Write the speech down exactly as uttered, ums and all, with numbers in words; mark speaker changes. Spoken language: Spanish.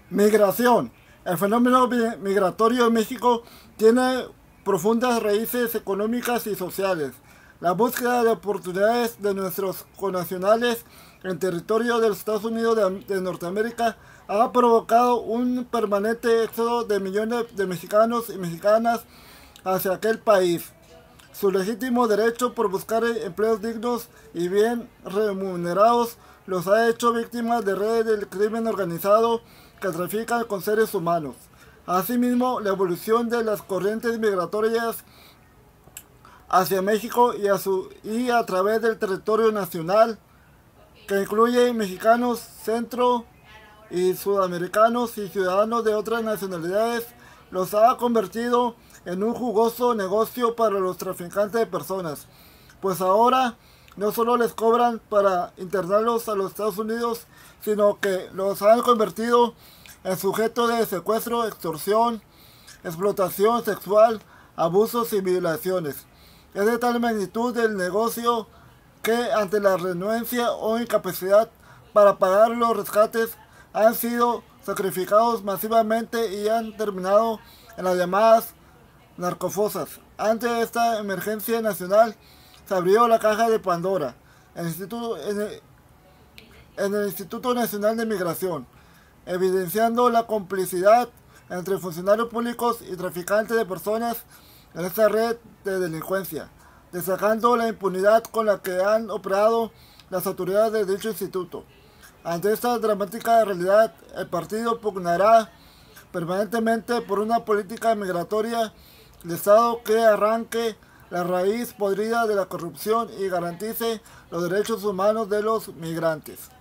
Speaker 1: Migración. El fenómeno mi- migratorio en México tiene profundas raíces económicas y sociales. La búsqueda de oportunidades de nuestros connacionales en territorio de los Estados Unidos de, Am- de Norteamérica ha provocado un permanente éxodo de millones de mexicanos y mexicanas hacia aquel país. Su legítimo derecho por buscar empleos dignos y bien remunerados los ha hecho víctimas de redes del crimen organizado que trafican con seres humanos. Asimismo, la evolución de las corrientes migratorias hacia México y a, su, y a través del territorio nacional, que incluye mexicanos, centro y sudamericanos y ciudadanos de otras nacionalidades, los ha convertido en un jugoso negocio para los traficantes de personas, pues ahora no solo les cobran para internarlos a los Estados Unidos, sino que los han convertido en sujetos de secuestro, extorsión, explotación sexual, abusos y violaciones. Es de tal magnitud el negocio que ante la renuencia o incapacidad para pagar los rescates han sido sacrificados masivamente y han terminado en las llamadas narcofosas. Ante esta emergencia nacional se abrió la caja de Pandora en el Instituto, en el, en el Instituto Nacional de Migración, evidenciando la complicidad entre funcionarios públicos y traficantes de personas en esta red de delincuencia, destacando la impunidad con la que han operado las autoridades de dicho instituto. Ante esta dramática realidad, el partido pugnará permanentemente por una política migratoria de Estado que arranque la raíz podrida de la corrupción y garantice los derechos humanos de los migrantes.